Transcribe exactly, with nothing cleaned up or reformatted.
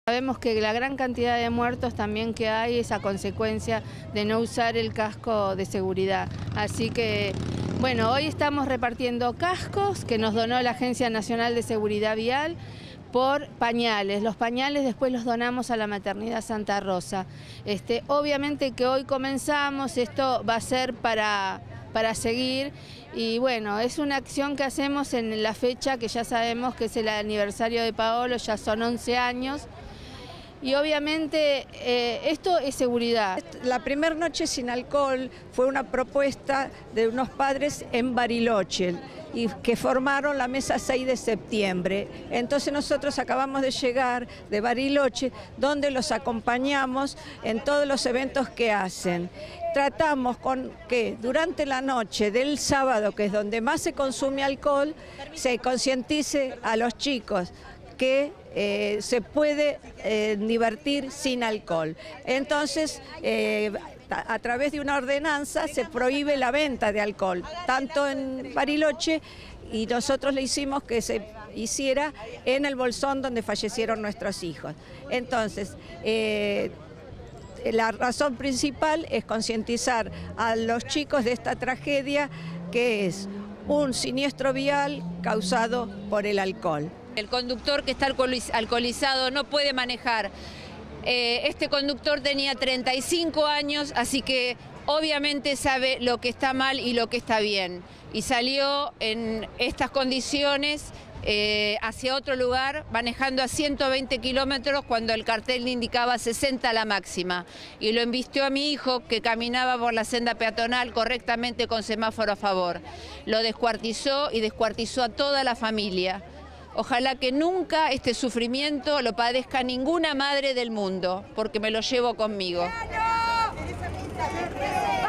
Sabemos que la gran cantidad de muertos también que hay es a consecuencia de no usar el casco de seguridad. Así que, bueno, hoy estamos repartiendo cascos que nos donó la Agencia Nacional de Seguridad Vial por pañales. Los pañales después los donamos a la Maternidad Santa Rosa. Este, obviamente que hoy comenzamos, esto va a ser para, para seguir. Y bueno, es una acción que hacemos en la fecha que ya sabemos que es el aniversario de Paolo, ya son once años. Y obviamente eh, esto es seguridad. La primera noche sin alcohol fue una propuesta de unos padres en Bariloche y que formaron la mesa seis de septiembre. Entonces nosotros acabamos de llegar de Bariloche, donde los acompañamos en todos los eventos que hacen. Tratamos con que durante la noche del sábado, que es donde más se consume alcohol, se concientice a los chicos que eh, se puede eh, divertir sin alcohol. Entonces, eh, a través de una ordenanza se prohíbe la venta de alcohol, tanto en Bariloche, y nosotros le hicimos que se hiciera en el Bolsón donde fallecieron nuestros hijos. Entonces, eh, la razón principal es concientizar a los chicos de esta tragedia, que es un siniestro vial causado por el alcohol. El conductor que está alcoholizado no puede manejar. Eh, este conductor tenía treinta y cinco años, así que obviamente sabe lo que está mal y lo que está bien. Y salió en estas condiciones eh, hacia otro lugar, manejando a ciento veinte kilómetros cuando el cartel le indicaba sesenta la máxima. Y lo embistió a mi hijo, que caminaba por la senda peatonal correctamente con semáforo a favor. Lo descuartizó y descuartizó a toda la familia. Ojalá que nunca este sufrimiento lo padezca ninguna madre del mundo, porque me lo llevo conmigo.